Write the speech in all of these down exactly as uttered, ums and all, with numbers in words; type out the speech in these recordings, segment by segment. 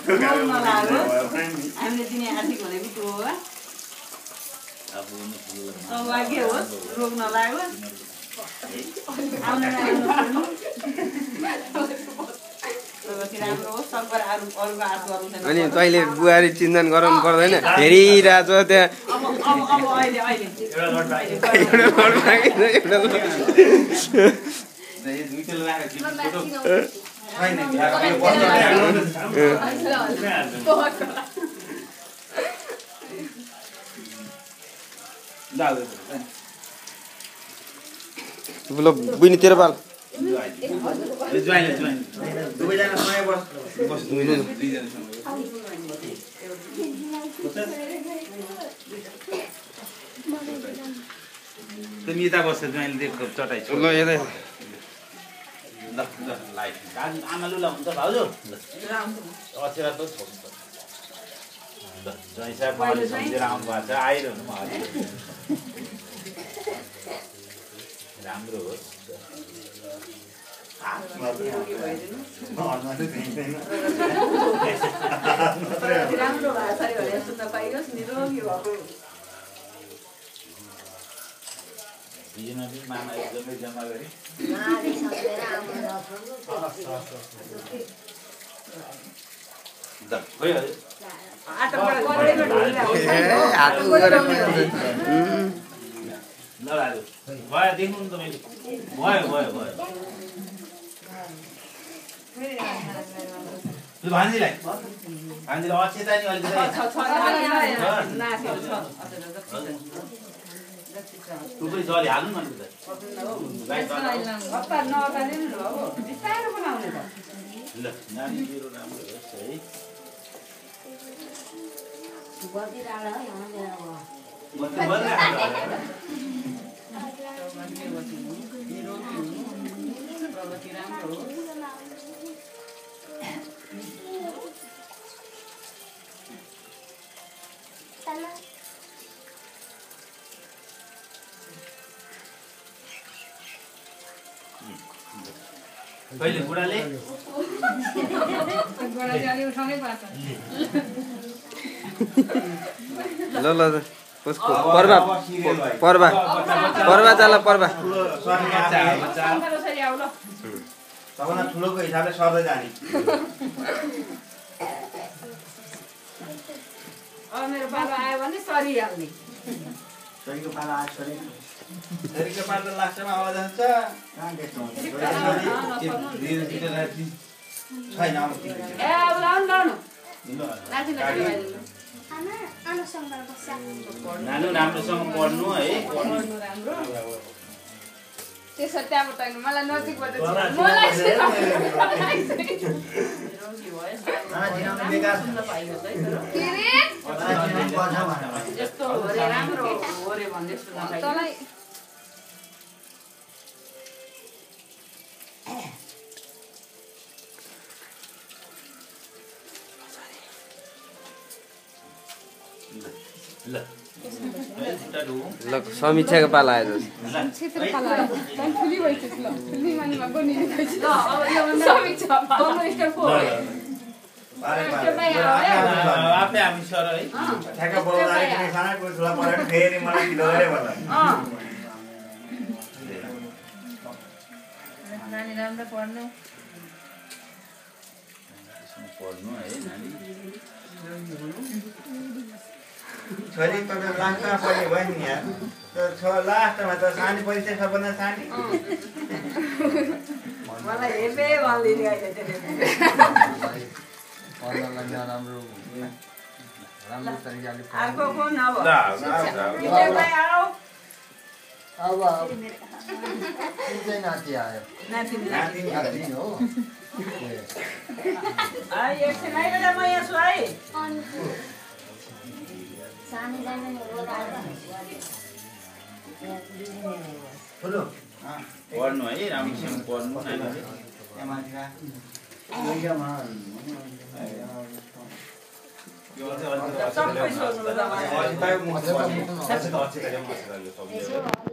हामीले दिने आर्थिक भनेको त्यो हो सौभाग्य होस् रोग नलागोस् अनि तैँले बुहारी चिन्तन गराउनु पर्दैन हेरिरहेछ त्यहाँ बुझ्ने तेरो बाल यता बस्छ ज्वाइँले चटाइ ल यतै आमालु हुन्छ भाउजू अचेर त ज्वाइँ साहब सम्झेर आउनु भएको छ आइरहनु राम्रो हो राम्रो भाषा सुन्न पाइयोस् निरोगी भएको मामा एकदमै जम्मा गरे भयो देख्नु नि तपाईँले भयो भयो भयो त्यो भान्जीलाई भान्जीलाई अचेता नि अलिकति टुक्री जली हाल्नु न ल नानी मेरो राम्रो होस् है कहिले बुढाले ल ल उसको पर्वा पर्वा पर्वा जाला पर्वा सबभन्दा ठुलोको हिसाबले सर्दै जाने मेरो बाबा आयो भने सरिहाल्ने सरीको पाला आयो सरी सरीको पाला लास्टमा आवाज आउँछ छैन नानु राम्रोसँग पढ्नु है त्यसो त्यहाँबाट मलाई नजिकबाट ल समीक्षाको पाला आयो आफै हामी सर है ठ्याक्क बोलाउँदाखेरि खाना कुछ ठुला परेर फेरि मलाई किलोले भन्दा नानी राम्रो पढ्नु पढ्नु है नानी छोरी त लास्टमा पढ्ने भयो नि यार छ लास्टमा त सानी परीक्षा सबभन्दा सानी मलाई हेपे भन्दिने अहिले पढ्नलाई राम्रो राम्रो तरिकाले अर्को कुन अब ल अब कुन चाहिँ नाति आयो नाति नाति नाति हो आई एकछिन आइबेला म यहाँ छु है सानी जाने ठुलो पढ्नु है राम्रोसँग पढ्नु नानीले सबै सोध्नु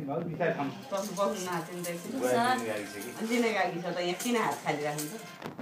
बस्नु बस्नु नाचिँदै दिने गागी छ त यहाँ किन हात खाली राख्नुहुन्छ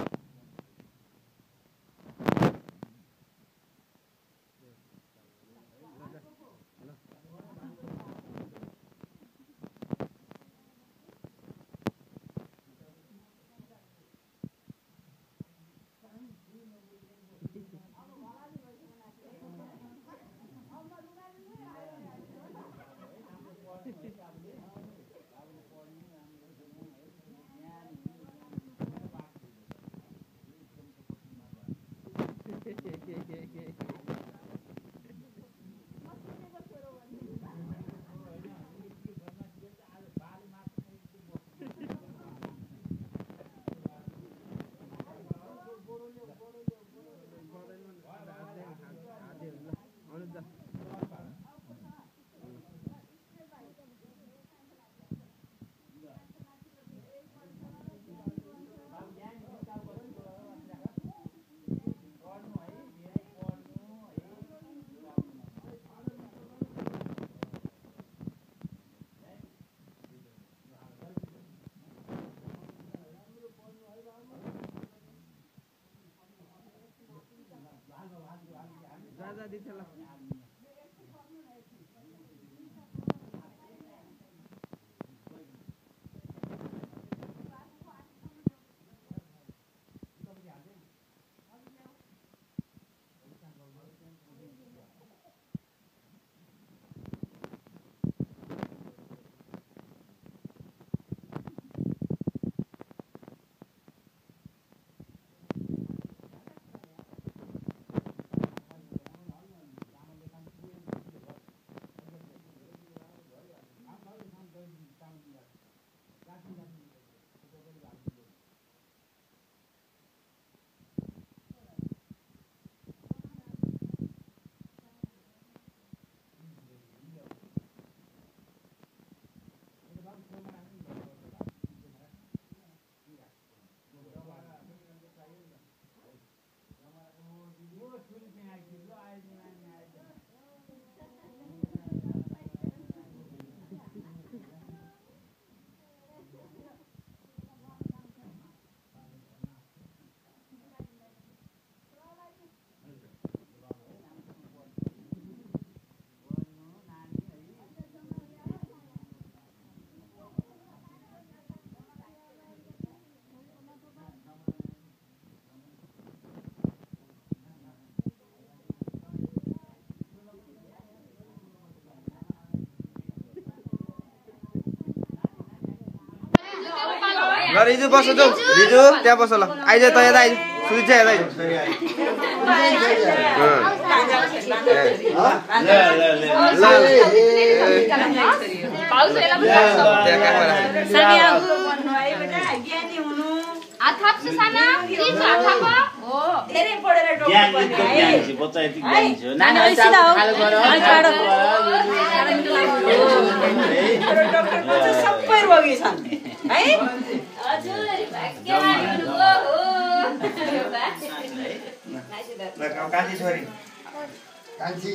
ल रिजु बस जाऊ रिजु त्यहाँ बस ल आइज त यता आइज सुझ यता आइज कान्छी छोरी कान्छी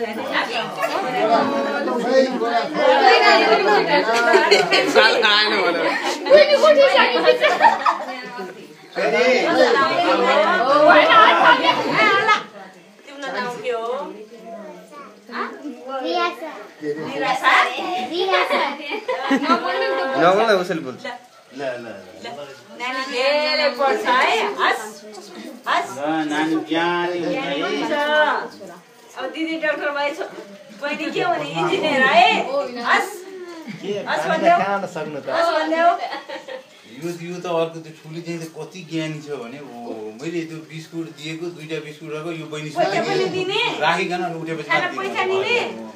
नगर्दा उसले बोल्छ ल ल नानी धेरै पर्छ है हस हस नानी ज्ञानी हुन्छ अब दिदी डाक्टर भाइ छ बहिनी के भने इन्जिनियर है हस हस भन्देऊ खान सक्नु त हस भन्देऊ यो यो त अर्को त्यो ठुली चाहिँ कति ज्ञानी छ भने ओ मैले त्यो बिस्कुट दिएको दुईटा बिस्कुट राखेको यो बहिनी राखिकन उठेपछि पैसा दिने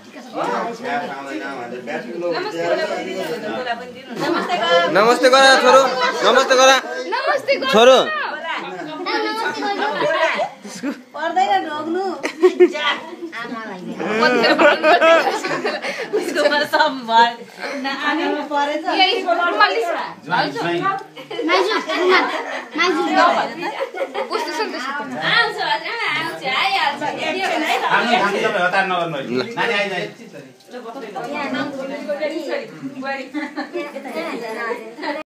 नमस्ते गर छोरो नमस्ते गर छोरो पर्दैन ढोग्नु उसकोमा सम्भर आनीमा परेछ बस्दैन बुहारी